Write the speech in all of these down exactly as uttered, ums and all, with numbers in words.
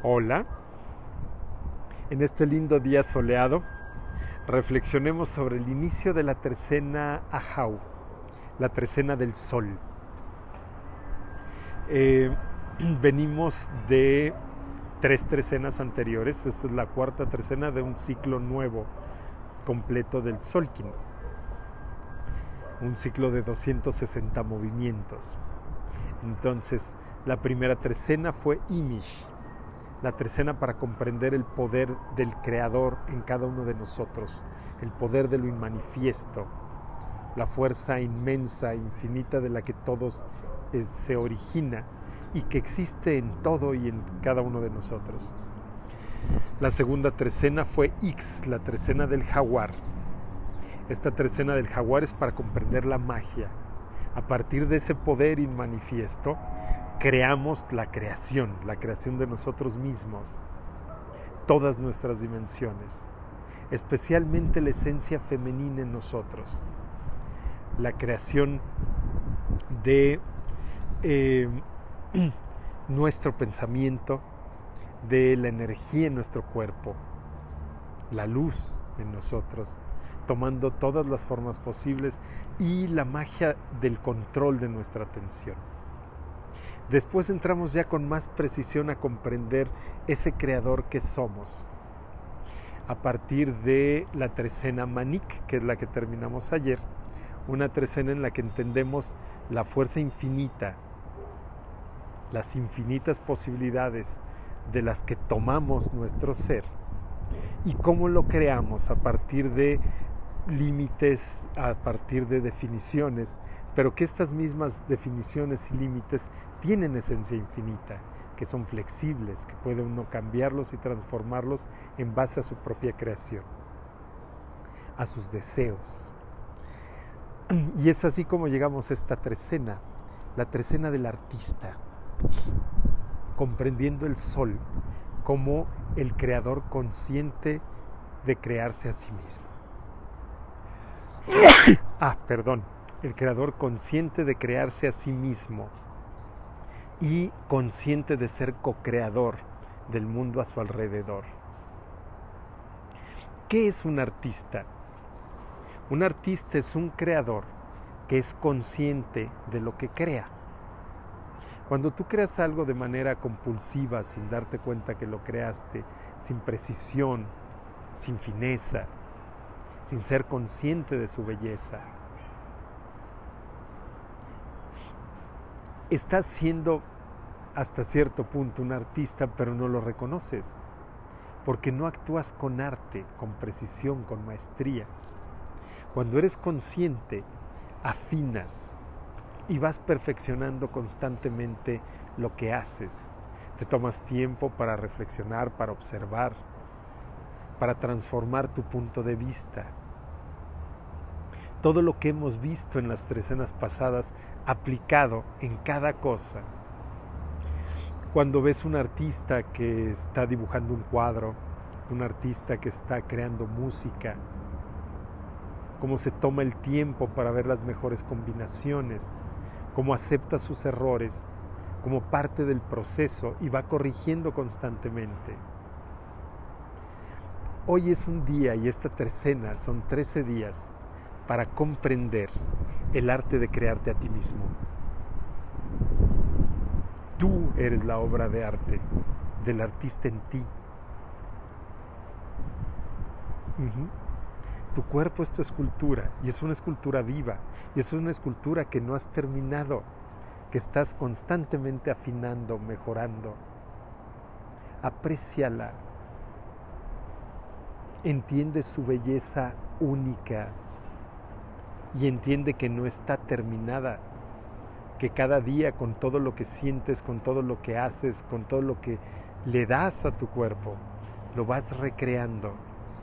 Hola, en este lindo día soleado reflexionemos sobre el inicio de la trecena Ahau, la trecena del sol. Eh, venimos de tres trecenas anteriores, esta es la cuarta trecena de un ciclo nuevo completo del Tzolk'in, un ciclo de doscientos sesenta movimientos. Entonces, la primera trecena fue Imish, la trecena para comprender el poder del Creador en cada uno de nosotros, el poder de lo inmanifiesto, la fuerza inmensa, infinita de la que todos eh, se origina y que existe en todo y en cada uno de nosotros. La segunda trecena fue Ix, la trecena del jaguar. Esta trecena del jaguar es para comprender la magia. A partir de ese poder inmanifiesto, creamos la creación, la creación de nosotros mismos, todas nuestras dimensiones, especialmente la esencia femenina en nosotros, la creación de eh, nuestro pensamiento, de la energía en nuestro cuerpo, la luz en nosotros, tomando todas las formas posibles y la magia del control de nuestra atención. Después entramos ya con más precisión a comprender ese creador que somos. A partir de la trecena Manik, que es la que terminamos ayer, una trecena en la que entendemos la fuerza infinita, las infinitas posibilidades de las que tomamos nuestro ser y cómo lo creamos a partir de límites, a partir de definiciones, pero que estas mismas definiciones y límites tienen esencia infinita, que son flexibles, que puede uno cambiarlos y transformarlos en base a su propia creación, a sus deseos. Y es así como llegamos a esta trecena, la trecena del artista, comprendiendo el sol como el creador consciente de crearse a sí mismo. Ah, perdón, el creador consciente de crearse a sí mismo y consciente de ser co-creador del mundo a su alrededor. ¿Qué es un artista? Un artista es un creador que es consciente de lo que crea. Cuando tú creas algo de manera compulsiva, sin darte cuenta que lo creaste, sin precisión, sin fineza, sin ser consciente de su belleza, estás siendo hasta cierto punto un artista, pero no lo reconoces, porque no actúas con arte, con precisión, con maestría. Cuando eres consciente, afinas y vas perfeccionando constantemente lo que haces. Te tomas tiempo para reflexionar, para observar, para transformar tu punto de vista. Todo lo que hemos visto en las trecenas pasadas aplicado en cada cosa. Cuando ves un artista que está dibujando un cuadro, un artista que está creando música, cómo se toma el tiempo para ver las mejores combinaciones, cómo acepta sus errores como parte del proceso y va corrigiendo constantemente. Hoy es un día y esta trecena son trece días para comprender el arte de crearte a ti mismo. Tú eres la obra de arte del artista en ti. Uh-huh. Tu cuerpo es tu escultura y es una escultura viva y es una escultura que no has terminado, que estás constantemente afinando, mejorando. Apréciala. Entiende su belleza única y entiende que no está terminada, que cada día con todo lo que sientes, con todo lo que haces, con todo lo que le das a tu cuerpo, lo vas recreando.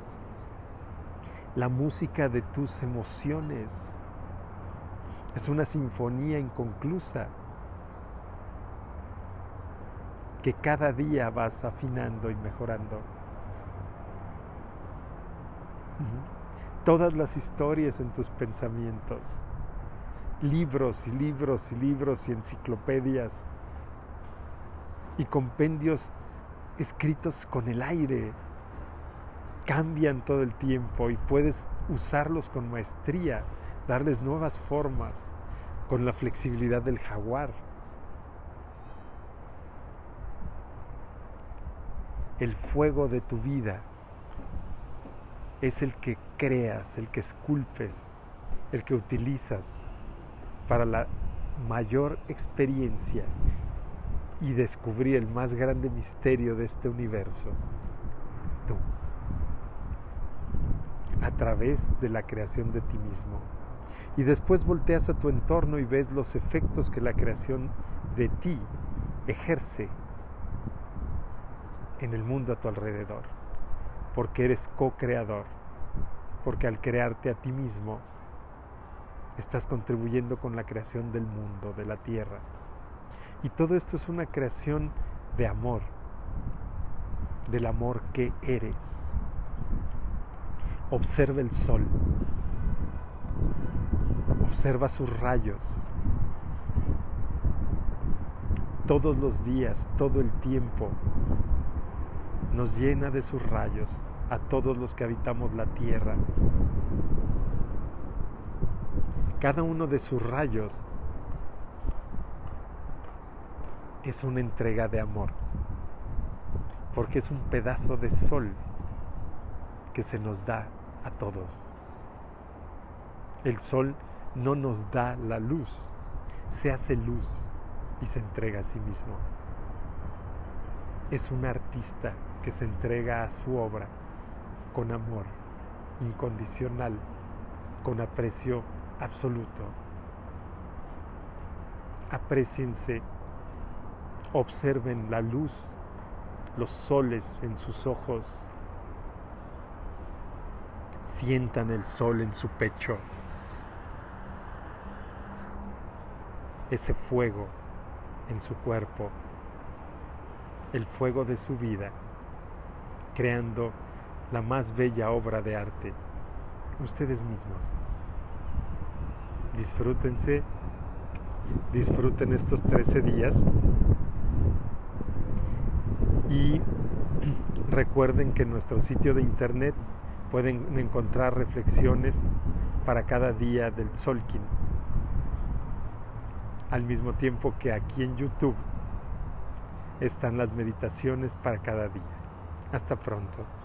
La música de tus emociones es una sinfonía inconclusa que cada día vas afinando y mejorando. Uh-huh. Todas las historias en tus pensamientos, libros y libros y libros y enciclopedias y compendios escritos con el aire, cambian todo el tiempo y puedes usarlos con maestría, darles nuevas formas, con la flexibilidad del jaguar. El fuego de tu vida es el que creas, el que esculpes, el que utilizas para la mayor experiencia y descubrir el más grande misterio de este universo, tú, a través de la creación de ti mismo. Y después volteas a tu entorno y ves los efectos que la creación de ti ejerce en el mundo a tu alrededor, porque eres co-creador, porque al crearte a ti mismo estás contribuyendo con la creación del mundo, de la tierra. Y todo esto es una creación de amor, del amor que eres. Observa el sol, observa sus rayos, todos los días, todo el tiempo, nos llena de sus rayos a todos los que habitamos la tierra. Cada uno de sus rayos es una entrega de amor, porque es un pedazo de sol que se nos da a todos. El sol no nos da la luz, se hace luz y se entrega a sí mismo. Es un artista que se entrega a su obra con amor incondicional, con aprecio absoluto. Apréciense, observen la luz, los soles en sus ojos, sientan el sol en su pecho, ese fuego en su cuerpo, el fuego de su vida, creando la más bella obra de arte, ustedes mismos. Disfrútense, disfruten estos trece días y recuerden que en nuestro sitio de internet pueden encontrar reflexiones para cada día del Tzolk'in, al mismo tiempo que aquí en YouTube están las meditaciones para cada día. Hasta pronto.